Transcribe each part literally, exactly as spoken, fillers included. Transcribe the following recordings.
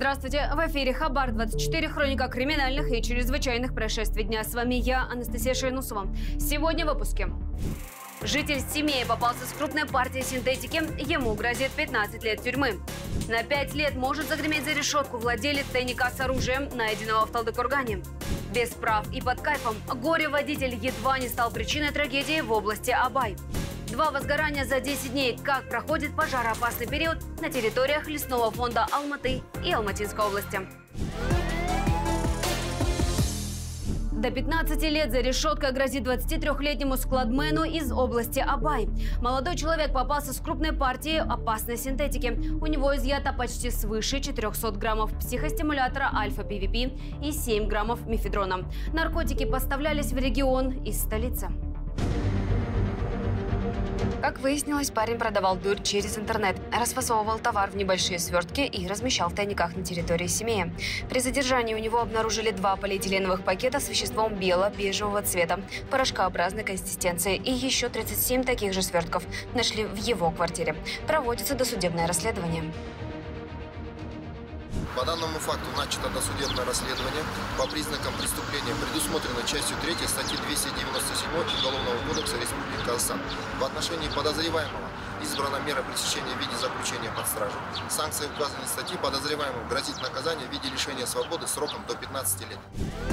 Здравствуйте! В эфире Хабар двадцать четыре, хроника криминальных и чрезвычайных происшествий дня. С вами я, Анастасия Шайнусова. Сегодня в выпуске. Житель Семея попался с крупной партией синтетики. Ему грозит пятнадцать лет тюрьмы. На пять лет может загреметь за решетку владелец тайника с оружием, найденного в Талдыкургане. Без прав и под кайфом горе-водитель едва не стал причиной трагедии в области Абай. Два возгорания за десять дней. Как проходит пожароопасный период на территориях лесного фонда Алматы и Алматинской области. До пятнадцати лет за решеткой грозит двадцатитрёхлетнему складмену из области Абай. Молодой человек попался с крупной партией опасной синтетики. У него изъято почти свыше четырёхсот граммов психостимулятора альфа-пи ви пи и семь граммов мефедрона. Наркотики поставлялись в регион из столицы. Как выяснилось, парень продавал дурь через интернет, расфасовывал товар в небольшие свертки и размещал в тайниках на территории Семея. При задержании у него обнаружили два полиэтиленовых пакета с веществом бело-бежевого цвета, порошкообразной консистенции, и еще тридцать семь таких же свертков нашли в его квартире. Проводится досудебное расследование. По данному факту начато досудебное расследование по признакам преступления, предусмотрено частью третьей статьи двести девяносто семь Уголовного кодекса Республики Казахстан. В отношении подозреваемого избрана мера пресечения в виде заключения под стражу. Санкцией указанной статьи подозреваемому грозит наказание в виде лишения свободы сроком до пятнадцати лет.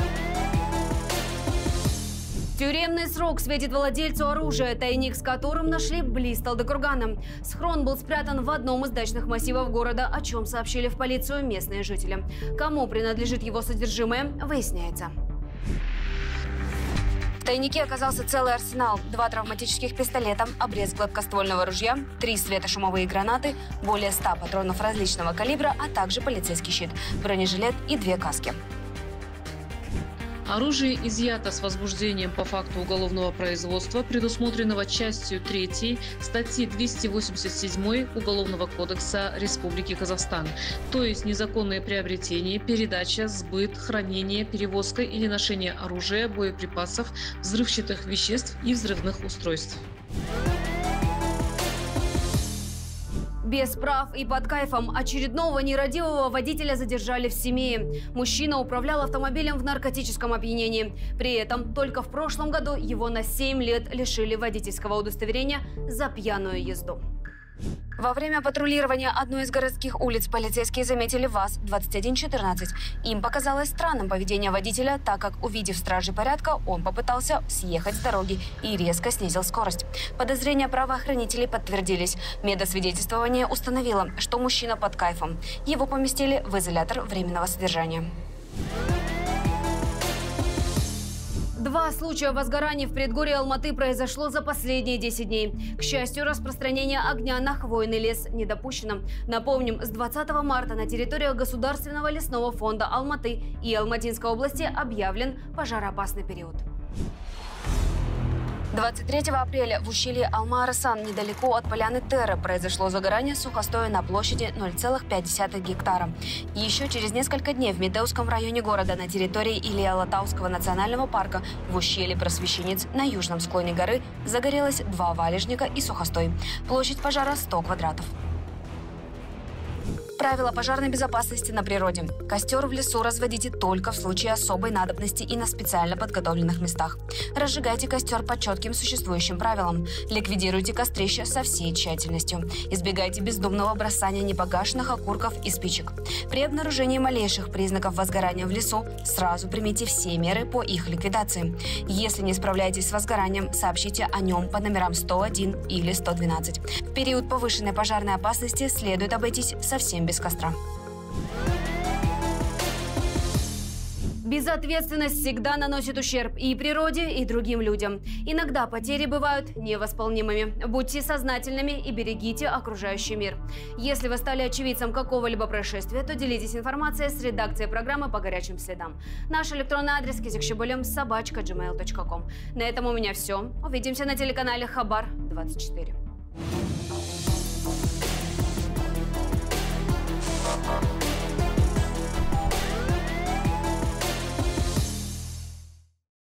Тюремный срок светит владельцу оружия, тайник с которым нашли близ Талдыкургана. Схрон был спрятан в одном из дачных массивов города, о чем сообщили в полицию местные жители. Кому принадлежит его содержимое, выясняется. В тайнике оказался целый арсенал: два травматических пистолета, обрез гладкоствольного ружья, три светошумовые гранаты, более ста патронов различного калибра, а также полицейский щит, бронежилет и две каски. Оружие изъято с возбуждением по факту уголовного производства, предусмотренного частью третьей статьи двести восемьдесят семь Уголовного кодекса Республики Казахстан, то есть незаконное приобретение, передача, сбыт, хранение, перевозка или ношение оружия, боеприпасов, взрывчатых веществ и взрывных устройств. Без прав и под кайфом очередного нерадивого водителя задержали в Семее. Мужчина управлял автомобилем в наркотическом опьянении. При этом только в прошлом году его на семь лет лишили водительского удостоверения за пьяную езду. Во время патрулирования одной из городских улиц полицейские заметили ВАЗ двадцать один четырнадцать. Им показалось странным поведение водителя, так как, увидев стражей порядка, он попытался съехать с дороги и резко снизил скорость. Подозрения правоохранителей подтвердились. Медосвидетельствование установило, что мужчина под кайфом. Его поместили в изолятор временного содержания. Два случая возгораний в предгорье Алматы произошло за последние десять дней. К счастью, распространение огня на хвойный лес не допущено. Напомним, с двадцатого марта на территориях Государственного лесного фонда Алматы и Алматинской области объявлен пожароопасный период. двадцать третьего апреля в ущелье Алма-Арасан, недалеко от поляны Терра, произошло загорание сухостоя на площади ноль целых пять десятых гектара. Еще через несколько дней в Медеуском районе города на территории Илья-Алатауского национального парка в ущелье Просвещенец на южном склоне горы загорелось два валежника и сухостой. Площадь пожара сто квадратов. Правила пожарной безопасности на природе. Костер в лесу разводите только в случае особой надобности и на специально подготовленных местах. Разжигайте костер по четким существующим правилам. Ликвидируйте кострище со всей тщательностью. Избегайте бездумного бросания непогашенных окурков и спичек. При обнаружении малейших признаков возгорания в лесу сразу примите все меры по их ликвидации. Если не справляетесь с возгоранием, сообщите о нем по номерам сто один или сто двенадцать. В период повышенной пожарной опасности следует обойтись совсем без костра. Безответственность всегда наносит ущерб и природе, и другим людям. Иногда потери бывают невосполнимыми. Будьте сознательными и берегите окружающий мир. Если вы стали очевидцем какого-либо происшествия, то делитесь информацией с редакцией программы «По горячим следам». Наш электронный адрес кизикшибулем собачка джимейл точка ком. На этом у меня все. Увидимся на телеканале Хабар двадцать четыре.